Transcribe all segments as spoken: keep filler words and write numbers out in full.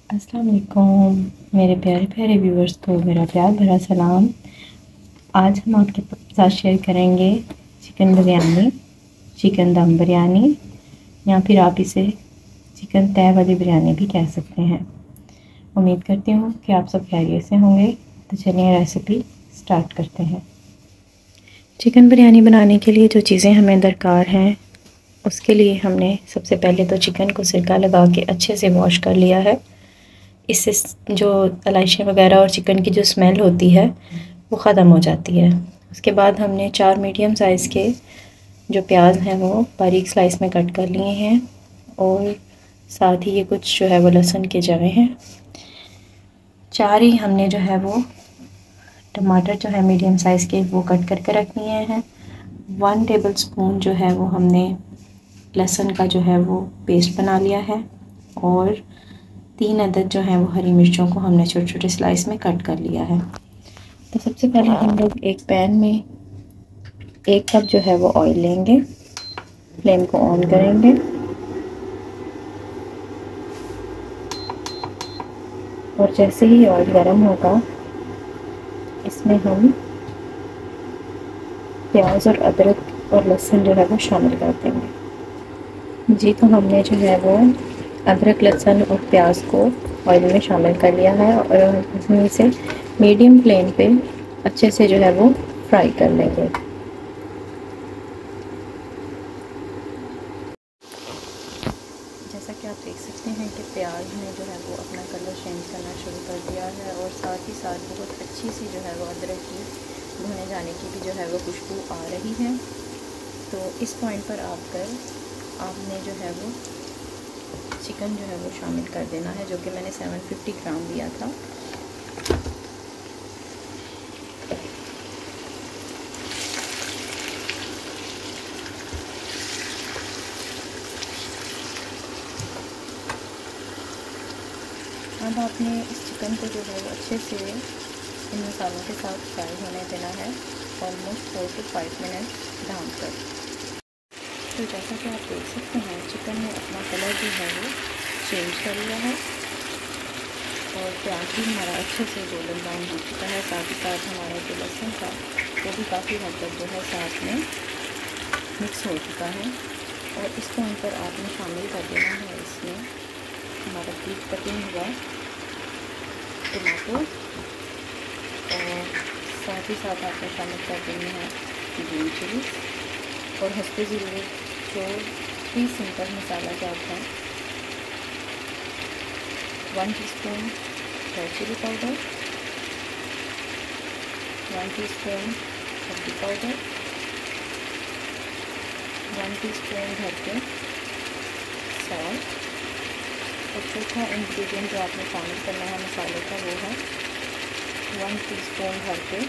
अस्सलाम वालेकुम मेरे प्यारे प्यारे व्यूवर्स को मेरा प्यार भरा सलाम। आज हम आपके साथ शेयर करेंगे चिकन बिरयानी, चिकन दम बिरयानी या फिर आप इसे चिकन तय वाली बिरयानी भी कह सकते हैं। उम्मीद करती हूँ कि आप सब खैरियत से होंगे। तो चलिए रेसिपी स्टार्ट करते हैं। चिकन बिरयानी बनाने के लिए जो चीज़ें हमें दरकार हैं, उसके लिए हमने सबसे पहले तो चिकन को सिरका लगा के अच्छे से वॉश कर लिया है। इससे जो इलायची वगैरह और चिकन की जो स्मेल होती है वो ख़त्म हो जाती है। उसके बाद हमने चार मीडियम साइज़ के जो प्याज हैं वो बारीक स्लाइस में कट कर लिए हैं और साथ ही ये कुछ जो है वो लहसुन के जवे हैं। चार ही हमने जो है वो टमाटर जो है मीडियम साइज़ के वो कट करके रख लिए हैं। वन टेबल स्पून जो है वो हमने लहसुन का जो है वो पेस्ट बना लिया है और तीन अदद जो है वो हरी मिर्चों को हमने छोटे छोटे स्लाइस में कट कर लिया है। तो सबसे पहले हम लोग एक पैन में एक कप जो है वो ऑयल लेंगे, फ्लेम को ऑन करेंगे और जैसे ही ऑयल गर्म होगा इसमें हम प्याज और अदरक और लहसुन जो है वो शामिल कर देंगे। जी तो हमने जो है वो अदरक लहसुन और प्याज को ऑयल में शामिल कर लिया है और इसमें इसे मीडियम फ्लेम पे अच्छे से जो है वो फ्राई कर लेंगे। जैसा कि आप देख सकते हैं कि प्याज ने जो है वो अपना कलर चेंज करना शुरू कर दिया है और साथ ही साथ बहुत अच्छी सी जो है वो अदरक की भुने जाने की भी जो है वो खुशबू आ रही है। तो इस पॉइंट पर आकर आपने जो है वो चिकन जो है वो शामिल कर देना है, जो कि मैंने सात सौ पचास ग्राम लिया था। अब आपने इस चिकन को जो है वो अच्छे से इन मसालों के साथ फ्राई होने देना है, almost four to five minute ढाँप कर। तो जैसा कि आप देख सकते हैं चिकन ने अपना कलर जो है वो चेंज कर लिया है और प्याज भी हमारा अच्छे से गोल्डन ब्राउन हो चुका है। साथ ही साथ हमारा जो लहसुन था वो भी काफ़ी हद तक जो है साथ में मिक्स हो चुका है। और इस पॉइंट पर आपने शामिल कर देना है इसमें हमारा ब्रीक कटिंग हुआ टमाटो और साथ ही साथ आपने शामिल कर देना है ग्रीन चिली और हस्बे ज़रूरत जो भी सिंपल मसाला जात है, one teaspoon red chili powder, one teaspoon हल्दी पाउडर, वन टीस्पून भर के सॉल्ट और चौथा इंग्रेडिएंट जो आपने शामिल करना है मसाले का वो है वन टीस्पून भर के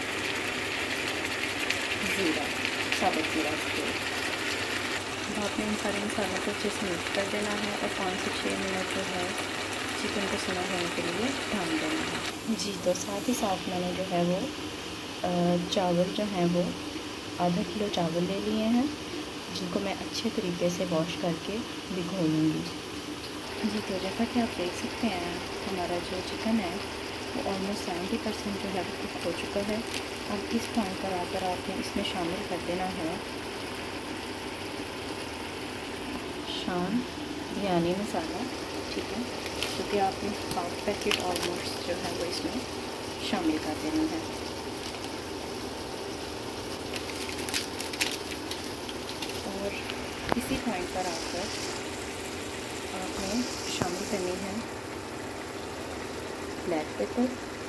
ज़ीरा, साबुत ज़ीरा। अब आपने इन सारे मसालों को अच्छे से मिक्स कर देना है और पाँच से छः मिनट जो है चिकन को सिना होने के लिए ढाँप देना है। जी तो साथ ही साथ मैंने जो है वो चावल जो हैं वो आधा किलो चावल ले लिए हैं, जिनको मैं अच्छे तरीके से वॉश करके भिगो लूँगी। जी तो जैसा कि आप देख सकते हैं हमारा जो चिकन है वो ऑलमोस्ट सेवेंटी परसेंट जो है वो कुक हो चुका है। अब इस पॉइंट पर आकर आपने इसमें शामिल कर देना है शान बिरयानी मसाला, ठीक है, क्योंकि तो आपने हाफ पैकेट ऑलमोस्ट जो है वो इसमें शामिल कर देना है। और इसी पॉइंट पर आकर आपने शामिल करनी है black pepper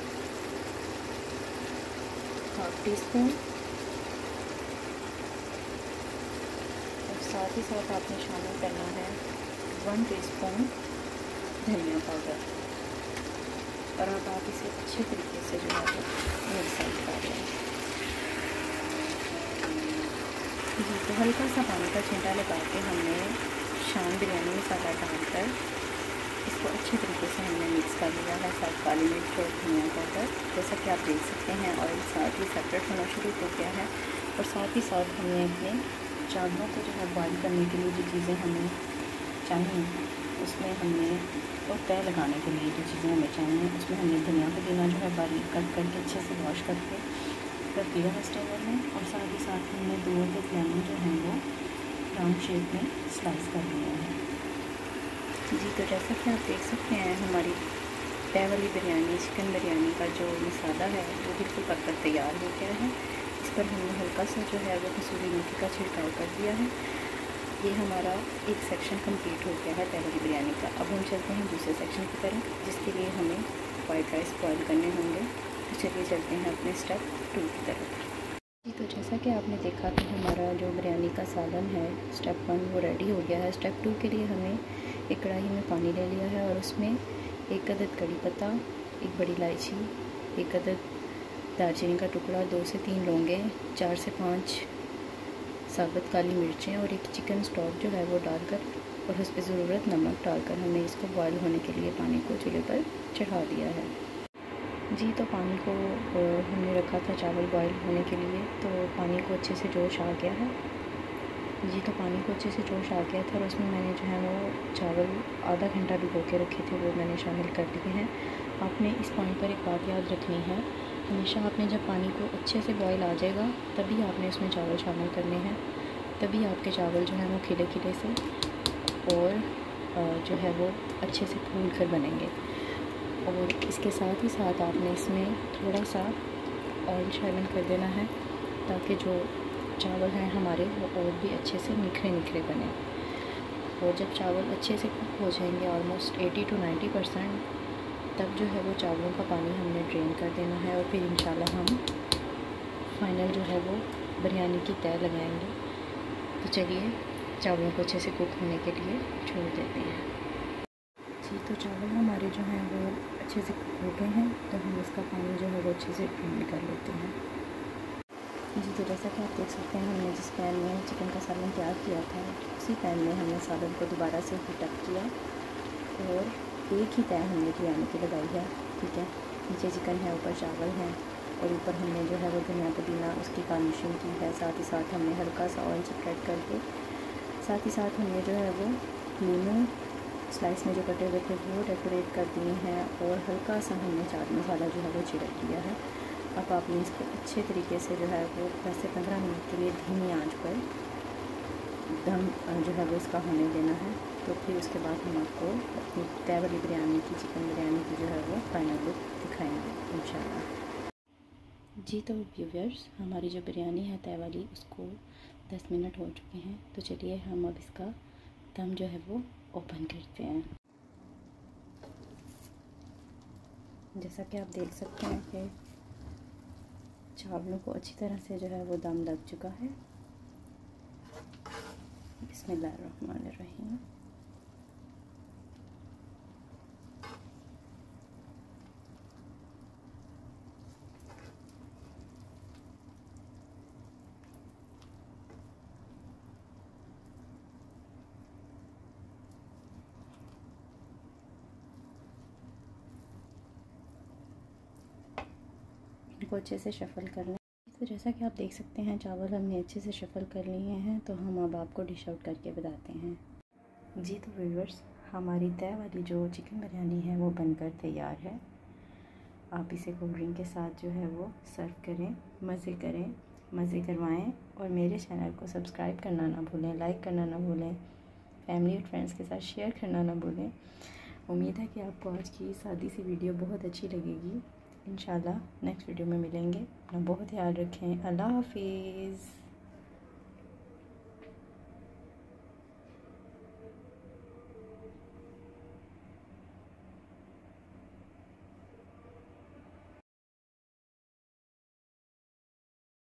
half teaspoon और साथ ही साथ आपने शामिल करना है वन टीस्पून धनिया पाउडर। और अब आप इसे अच्छे तरीके से जो है मिक्स कर दें। जी तो हल्का सा पानी का छींटा लगा के हमने शान बिरयानी मसाला डालकर इसको अच्छे तरीके से हमने मिक्स कर लिया है साथ काली मिर्च और धनिया पाउडर। जैसा कि आप देख सकते हैं ऑयल साथ ही सेपरेट होना शुरू हो गया है और साथ ही साथ हमने अपने चावलों को जो है बॉइल करने के लिए जो चीज़ें हमें चाहिए उसमें हमने और तय लगाने के लिए जो चीज़ें हमें चाहिए, उसमें हमने धनिया पुदीना जो है बारीक कट करके अच्छे से वॉश करके रख दिया है स्टेनर में, और साथ ही साथ हमने दो अदद लेमन जो हैं वो राउंड शेप में स्लाइस कर लिए हैं। जी तो जैसा कि आप देख सकते हैं हमारी तय वाली बिरयानी, चिकन बिरयानी का जो मसाला है वो बिल्कुल पककर तैयार हो गया है। इस पर हमने हल्का सा जो है वो कसूरी मेथी का छिड़काव कर दिया है। ये हमारा एक सेक्शन कंप्लीट हो गया है तय वाली बिरयानी का। अब हम चलते हैं दूसरे सेक्शन की तरफ, जिसके लिए हमें वाइट राइस बॉयल करने होंगे। तो चलिए चलते हैं अपने स्टेप टू की तरफ। जी तो जैसा कि आपने देखा कि हमारा जो बिरयानी का सालन है स्टेप वन वो रेडी हो गया है। स्टेप टू के लिए हमें एक कढ़ाई में पानी ले लिया है और उसमें एक अदद कड़ी पत्ता, एक बड़ी इलायची, एक अदद दालचीनी का टुकड़ा, दो से तीन लौंगे, चार से पाँच साबुत काली मिर्चें और एक चिकन स्टॉक जो है वो डालकर और उस पर ज़रूरत नमक डालकर हमने इसको बॉयल होने के लिए पानी को चूल्हे पर चढ़ा दिया है। जी तो पानी को हमने रखा था चावल बॉयल होने के लिए, तो पानी को अच्छे से जोश आ गया है। जी तो पानी को अच्छे से जोश आ गया था और उसमें मैंने जो है वो चावल आधा घंटा भिगो के रखे थे, वो मैंने शामिल कर दिए हैं। आपने इस पॉइंट पर एक बात याद रखनी है, हमेशा आपने जब पानी को अच्छे से बॉयल आ जाएगा तभी आपने उसमें चावल शामिल करने हैं, तभी आपके चावल जो है वो खिले खिले से और जो है वो अच्छे से फूल कर बनेंगे। और इसके साथ ही साथ आपने इसमें थोड़ा सा ऑयल शामिल कर देना है, ताकि जो चावल हैं हमारे वो और भी अच्छे से निखरे निखरे बने। और जब चावल अच्छे से कुक हो जाएंगे almost eighty to ninety percent, तब जो है वो चावलों का पानी हमने ड्रेन कर देना है और फिर इंशाल्लाह हम फाइनल जो है वो बिरयानी की तय लगाएंगे। तो चलिए चावलों को अच्छे से कुक होने के लिए छोड़ देते हैं। जी तो चावल हमारे जो हैं वो अच्छे से कुक हो गए हैं, तो हम इसका पानी जो है वो अच्छे से ड्रेन कर लेते हैं। जी तो जैसा कि आप देख सकते हैं, हमने जिस पैन में चिकन का सालन तैयार किया था उसी पैन में हमने सालन को दोबारा से हीटअप किया और एक ही तय हमने बिरयानी की लगाई है। ठीक है, नीचे चिकन है, ऊपर चावल हैं और ऊपर हमने जो है वो धनिया पुदीना उसकी गार्निशिंग की है। साथ ही साथ हमने हल्का सा ऑयल स्प्रेड करके, साथ ही साथ हमने जो है वो नींबू स्लाइस में जो कटे हुए थे वो डेकोरेट कर दिए हैं और हल्का सा हमने चाट मसाला जो है वो छिड़क दिया है। अब आपने इसको अच्छे तरीके से जो है वो दस से पंद्रह मिनट के लिए धीमी आंच पर दम जो है वो इसका होने देना है। तो फिर उसके बाद हम आपको अपनी तय वाली बिरयानी की, चिकन बिरयानी की जो है वो फाइनल लुक दिखाएंगे इंशाल्लाह। जी तो व्यूअर्स, हमारी जो बिरयानी है तय वाली उसको दस मिनट हो चुके हैं। तो चलिए हम अब इसका दम जो है वो ओपन करते हैं। जैसा कि आप देख सकते हैं कि चावलों को अच्छी तरह से जो है वो दम लग चुका है। बिस्मिल्लाहिर्रहमानिर्रहीम। इनको अच्छे से शफ़ल कर लें। तो जैसा कि आप देख सकते हैं चावल हमने अच्छे से शफ़ल कर लिए हैं, तो हम अब आपको डिश आउट करके बताते हैं। जी तो व्यूअर्स, हमारी तय वाली जो चिकन बिरयानी है वो बनकर तैयार है। आप इसे कोल्ड ड्रिंक के साथ जो है वो सर्व करें, मज़े करें, मज़े करवाएं और मेरे चैनल को सब्सक्राइब करना ना भूलें, लाइक करना ना भूलें, फैमिली और फ्रेंड्स के साथ शेयर करना ना भूलें। उम्मीद है कि आपको आज की सादी सी वीडियो बहुत अच्छी लगेगी। इंशाल्लाह नेक्स्ट वीडियो में मिलेंगे। अपना बहुत ख्याल रखें। अल्लाह हाफिज़।